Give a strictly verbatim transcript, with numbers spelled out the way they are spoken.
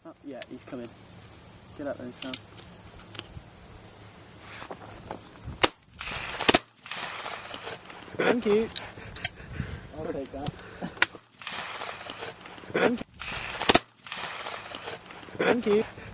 Oh, yeah, he's coming. Get up then, Sam. Thank you. I'll take that. Thank you. Thank you.